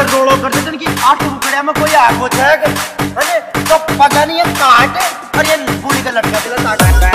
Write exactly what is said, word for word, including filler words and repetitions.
अगर रोड़ो कर देते कि आठ रुपये में कोई आग हो जाएगा, अरे तो पता नहीं है काट और ये पूरी का लटका दिला।